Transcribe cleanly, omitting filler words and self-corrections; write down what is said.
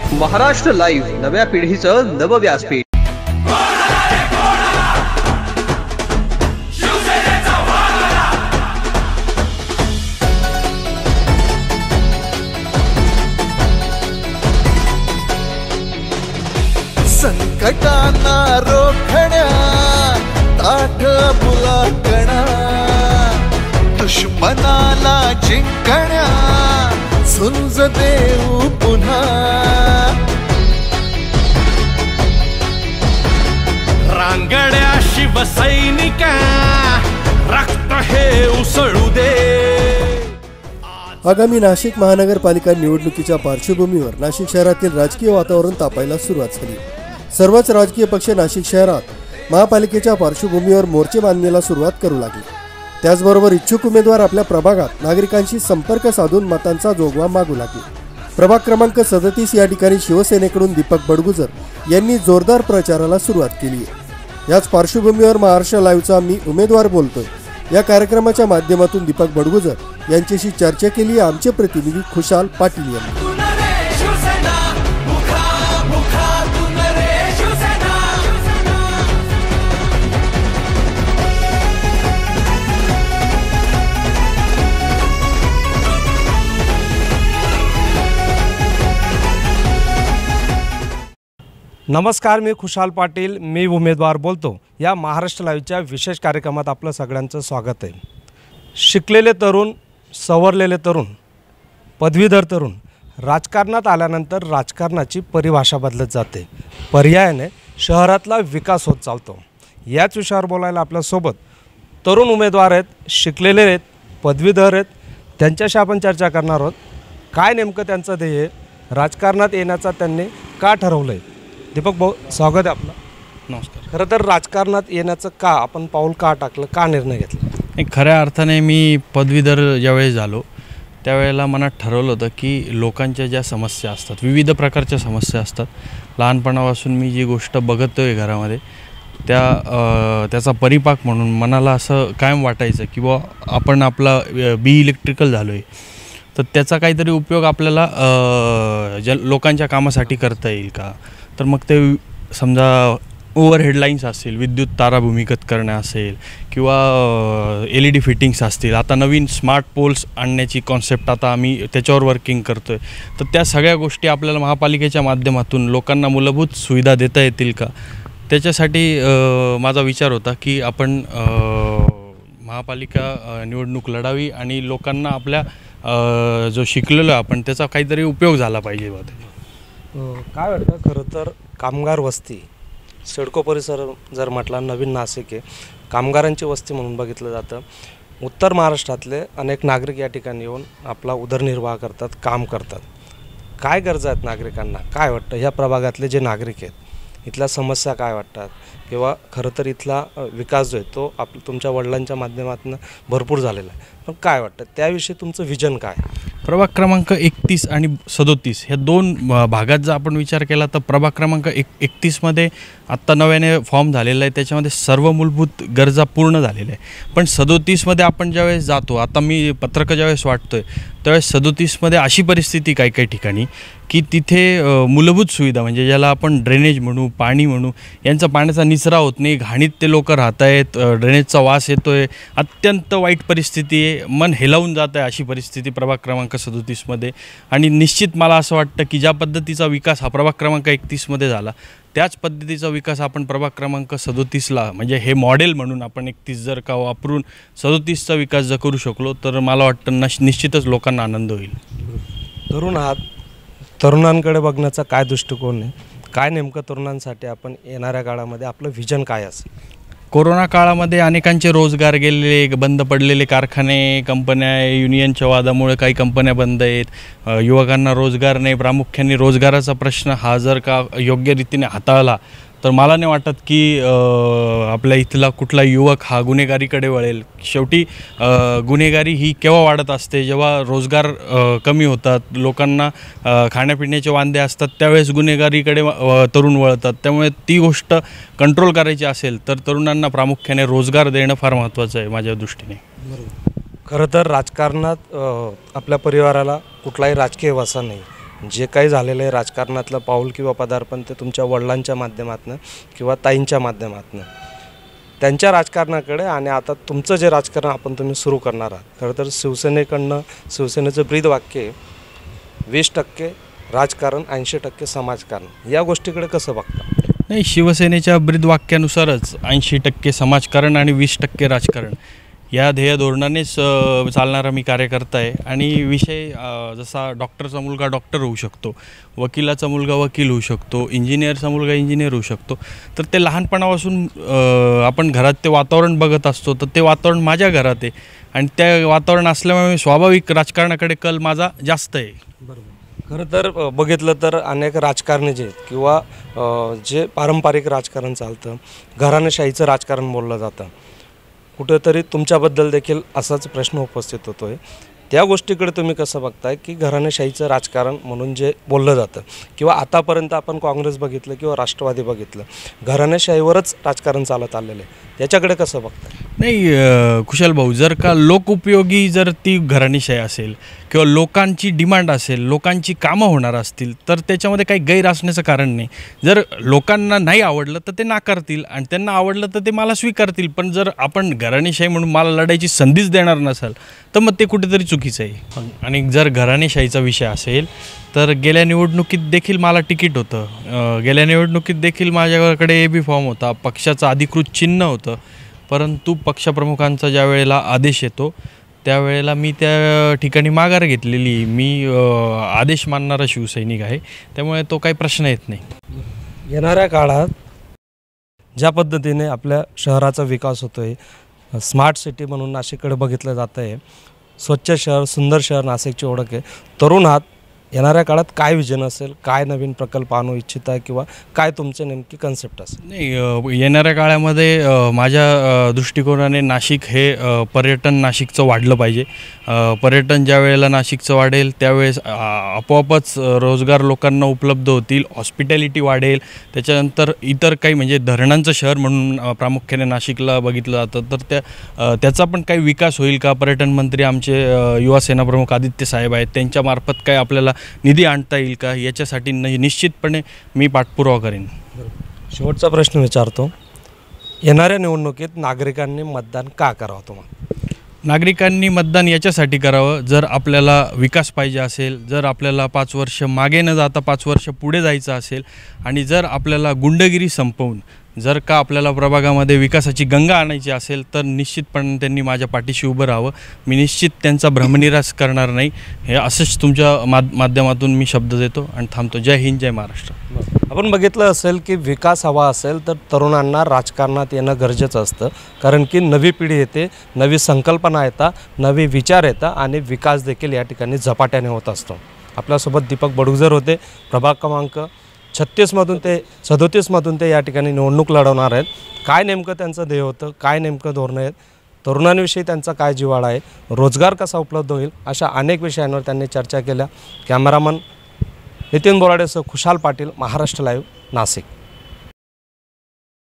Maharashtra live, नव्या पिढीचं नव व्यासपीठ. संकटांना रोखण्या ताठ मुलाकणा, दुश्मनाला जिंकण्या झुंज देऊ पुन्हा. रांगड्या शिवसैनिका रक्त हे उसळू दे. आगामी नाशिक महानगरपालिका निवडणुकीच्या पार्श्वभूमीवर नाशिक शहरातील राजकीय वातावरण तापायला सुरुवात झाली. सर्वच राजकीय पक्ष नाशिक शहरात महापालिकेच्या पार्श्वभूमीवर मोर्चे बांधण्याला सुरुवात करू लागले. त्याचबरोबर इच्छुक उमेदवार आपल्या प्रभागात नागरिकांशी संपर्क साधून मतांचा जोगवा मागू लागले. प्रभाग क्रमांक 37 या ठिकाणी शिवसेनेकडून दीपक बडगुजर यांनी जोरदार प्रचाराला सुरुवात केली आहे. याच पार्श्वभूमीवर महाराष्ट्र लाईव्हचा मी उमेदवार बोलतोय या कार्यक्रमाच्या माध्यमातून दीपक बडगुजर यांच्याशी चर्चा केली आहे आमचे प्रतिनिधी खुशाल पाटील यांनी. नमस्कार, मी खुशाल पाटील, मी उमेदवार बोलतो या महाराष्ट्र लाईव्हच्या विशेष कार्यक्रमात आपलं सगळ्यांचं स्वागत आहे. शिकलेले तरुण, सवरलेले तरुण, पदवीधर तरुण राजकारणात आल्यानंतर राजकारणाची परिभाषा बदलत जाते. पर्यायाने शहरातला विकास होत चालतो. याच विषयावर बोलायला आपल्यासोबत तरुण उमेदवार आहेत, शिकलेले आहेत, पदवीधर आहेत. त्यांच्याशी आपण चर्चा करणार आहोत. काय नेमकं त्यांचं ध्येय, राजकारणात येण्याचा त्यांनी का ठरवलं आहे. दीपक भाऊ, स्वागत आहे आपलं. नमस्कार. खरं तर राजकारणात येण्याचं का आपण पाऊल का टाकलं, का निर्णय घेतला. एक खऱ्या अर्थाने मी पदवीधर ज्यावेळेस झालो त्यावेळेला मनात ठरवलं होतं की लोकांच्या ज्या समस्या असतात, विविध प्रकारच्या समस्या असतात, लहानपणापासून मी जी गोष्ट बघतो आहे घरामध्ये त्याचा परिपाक म्हणून मनाला असं कायम वाटायचं की बुवा आपण आपला इलेक्ट्रिकल झालो आहे तर त्याचा काहीतरी उपयोग आपल्याला ज्या लोकांच्या कामासाठी करता येईल का. तर मग ते समजा ओव्हरहेड लाईन्स असतील, विद्युत तारा भूमिगत करणं असेल किंवा LED फिटिंग्स असतील. आता नवीन स्मार्ट पोल्स आणण्याची कॉन्सेप्ट आता आम्ही त्याच्यावर वर्किंग करतो आहे. तर त्या सगळ्या गोष्टी आपल्याला महापालिकेच्या माध्यमातून लोकांना मूलभूत सुविधा देता येतील का, त्याच्यासाठी माझा विचार होता की आपण महापालिका निवडणूक लढावी आणि लोकांना आपल्या जो शिकलेलो आपण त्याचा काहीतरी उपयोग झाला पाहिजे. काय वाटतं, खरं तर कामगार वस्ती, सिडको परिसर जर म्हटला नवीन नाशिक आहे, कामगारांची वस्ती म्हणून बघितलं जातं. उत्तर महाराष्ट्रातले अनेक नागरिक या ठिकाणी येऊन आपला उदरनिर्वाह करतात, काम करतात. काय गरजा आहेत नागरिकांना, काय वाटतं ह्या प्रभागातले जे नागरिक आहेत, इथल्या समस्या काय वाटतात, किंवा खरं तर इथला विकास जो आहे तो तुमच्या वडिलांच्या माध्यमातून भरपूर झालेला आहे, पण काय वाटतं त्याविषयी तुमचं विजन काय. प्रभाग क्रमांक 31 आणि 37 ह्या दोन भागात जर आपण विचार केला तर प्रभाग क्रमांक 31मध्ये आत्ता नव्याने फॉर्म झालेला आहे, त्याच्यामध्ये सर्व मूलभूत गरजा पूर्ण झालेल्या आहे. पण 37मध्ये आपण ज्यावेळेस जातो, आता मी पत्रकं ज्यावेळेस वाटतो आहे त्यावेळेस 37मध्ये अशी परिस्थिती काही काही ठिकाणी की तिथे मूलभूत सुविधा म्हणजे ज्याला आपण ड्रेनेज म्हणू, पाणी म्हणू, यांचा पाण्याचा निचरा होत नाही, घाणीत ते लोक राहत आहेत, ड्रेनेजचा वास येतो आहे, अत्यंत वाईट परिस्थिती आहे, मन हेलावून जात आहे अशी परिस्थिती प्रभाग क्रमांक 37मध्ये. आणि निश्चित मला असं वाटतं की ज्या पद्धतीचा विकास हा प्रभाग क्रमांक 31मध्ये झाला त्याच पद्धतीचा विकास आपण प्रभाग क्रमांक 37ला म्हणजे हे मॉडेल म्हणून आपण 31 जर का वापरून 37चा विकास जर करू शकलो तर मला वाटतं निश्चितच लोकांना आनंद होईल. तरुण आहात, तरुणांकडे बघण्याचा काय दृष्टिकोन आहे, काय नेमकं तरुणांसाठी आपण येणाऱ्या काळामध्ये आपलं विजन काय असेल. कोरोना काळामध्ये अनेकांचे रोजगार गेलेले, बंद पडलेले कारखाने, कंपन्या, युनियनच्या वादामुळे काही कंपन्या बंद आहेत, युवकांना रोजगार नाही. प्रामुख्याने रोजगाराचा प्रश्न हा जर का योग्य रीतीने हाताळला तर मला नाही वाटत की आपल्या इथला कुठला युवक हा गुन्हेगारीकडे वळेल. शेवटी गुन्हेगारी ही केव्हा वाढत असते, जेव्हा रोजगार कमी होतात, लोकांना खाण्यापिण्याचे वांदे असतात, त्यावेळेस गुन्हेगारीकडे तरुण वळतात. त्यामुळे ती गोष्ट कंट्रोल करायची असेल तर तरुणांना प्रामुख्याने रोजगार देणं फार महत्त्वाचं आहे माझ्या दृष्टीने. खरं तर राजकारणात आपल्या परिवाराला कुठलाही राजकीय वासा नाही, जे काही झालेलं आहे राजकारणातलं पाऊल किंवा पदार्पण ते तुमच्या वडिलांच्या माध्यमातून किंवा ताईंच्या माध्यमातून त्यांच्या राजकारणाकडे आणि आता तुमचं जे राजकारण तुम्ही सुरू करणार आहात. खरं तर शिवसेनेकडनं शिवसेनेचं ब्रीदवाक्य आहे 20% राजकारण 80% समाजकारण. या गोष्टीकडे कसं बघता? नाही, शिवसेनेच्या ब्रीदवाक्यानुसारच 80% समाजकारण आणि 20% राजकारण या ध्येय धोरणानेच चालणारा मी कार्यकर्ता आहे. आणि विषय जसा डॉक्टरचा मुलगा डॉक्टर होऊ शकतो, वकिलाचा मुलगा वकील होऊ शकतो, इंजिनियरचा मुलगा इंजिनियर होऊ शकतो, तर ते लहानपणापासून आपण घरात ते वातावरण बघत असतो. तर ते वातावरण माझ्या घरात आहे आणि त्या वातावरण असल्यामुळे स्वाभाविक राजकारणाकडे कल माझा जास्त आहे. बरोबर. खरं तर बघितलं तर अनेक राजकारणी जे आहेत किंवा जे पारंपरिक राजकारण चालतं, घराणेशाहीचं राजकारण बोललं जातं, कुठेतरी तुमच्याबद्दल देखील असाच प्रश्न उपस्थित होतो आहे. त्या गोष्टीकडे तुम्ही कसं बघताय की घराणेशाहीचं राजकारण म्हणून जे बोललं जातं किंवा आतापर्यंत आपण काँग्रेस बघितलं किंवा राष्ट्रवादी बघितलं, घराणेशाहीवरच राजकारण चालत आलेलं आहे, त्याच्याकडे कसं बघताय? नाही कुशल भाऊ, जर का लोकउपयोगी जर ती घराणेशाही असेल किंवा लोकांची डिमांड असेल, लोकांची कामं होणार असतील, तर त्याच्यामध्ये काही गैर असण्याचं कारण नाही. जर लोकांना नाही आवडलं तर ते नाकारतील आणि त्यांना आवडलं तर ते मला स्वीकारतील. पण जर आपण घराणेशाही म्हणून मला लढायची संधीच देणार नसाल तर मग ते कुठेतरी चुकीचं आहे. आणि जर घराणेशाहीचा विषय असेल तर गेल्या निवडणुकीत देखील मला तिकीट होतं, गेल्या निवडणुकीत देखील माझ्याकडे AB फॉर्म होता, पक्षाचं अधिकृत चिन्ह होतं. परंतु पक्षप्रमुखांचा ज्या वेळेला आदेश येतो त्यावेळेला मी त्या ठिकाणी माघार घेतलेली. मी आदेश मानणारा शिवसैनिक आहे, त्यामुळे तो काही प्रश्न येत नाही. येणाऱ्या काळात ज्या पद्धतीने आपल्या शहराचा विकास होतो आहे, स्मार्ट सिटी म्हणून नाशिककडे बघितलं जातं आहे, स्वच्छ शहर, सुंदर शहर नाशिकची ओळख आहे. तरुण आहात, येणाऱ्या काळात काय विजन असेल, काय नवीन प्रकल्प आणू इच्छिता किंवा काय तुमचे नेमकी कन्सेप्ट असेल? नाही, येणाऱ्या काळामध्ये माझ्या दृष्टिकोनाने नाशिक हे पर्यटन नाशिकचं वाढलं पाहिजे. पर्यटन ज्या वेळेला नाशिकचं वाढेल त्यावेळेस आपोआपच रोजगार लोकांना उपलब्ध होतील, हॉस्पिटॅलिटी वाढेल. त्याच्यानंतर इतर काही म्हणजे धरणांचं शहर म्हणून प्रामुख्याने नाशिकला बघितलं जातं, तर त्याचा पण काही विकास होईल का? पर्यटन मंत्री आमचे युवा सेनाप्रमुख आदित्य साहेब आहेत, त्यांच्यामार्फत काय आपल्याला निधी आणता येईल का? याच्यासाठी निश्चितपणे मी पाठपुरावा करेन. शेवटचा प्रश्न विचारतो, येणाऱ्या निवडणुकीत नागरिकांनी मतदान का करावं तुम्हाला? नागरिकांनी मतदान याच्यासाठी करावं, जर आपल्याला विकास पाहिजे असेल, जर आपल्याला 5 वर्ष मागे न जाता 5 वर्ष पुढे जायचं असेल आणि जर आपल्याला गुंडगिरी संपवून जर का आपल्याला प्रभागामध्ये विकासाची गंगा आणायची असेल तर निश्चितपणे त्यांनी माझ्या पाठीशी उभं राहावं. मी निश्चित त्यांचा भ्रमनिरास करणार नाही. हे असंच तुमच्या माध्यमातून मी शब्द देतो आणि थांबतो. जय हिंद, जय महाराष्ट्र. आपण बघितलं असेल की विकास हवा असेल तर तरुणांना राजकारणात येणं गरजेचं असतं, कारण की नवी पिढी येते, नवी संकल्पना येतात, नवे विचार येतात आणि विकास देखील या ठिकाणी झपाट्याने होत असतो. आपल्यासोबत दीपक बडगुजर होते, प्रभाग क्रमांक 36मधून ते 37मधून ते या ठिकाणी निवडणूक लढवणार आहेत. काय नेमकं त्यांचं ध्येय होतं, काय नेमकं धोरणं आहेत, तरुणांविषयी त्यांचा काय जिव्हाळा आहे, रोजगार कसा उपलब्ध होईल, अशा अनेक विषयांवर त्यांनी चर्चा केल्या. कॅमेरामन नितीन बोराडेसह खुशाल पाटील, महाराष्ट्र लाईव्ह, नाशिक.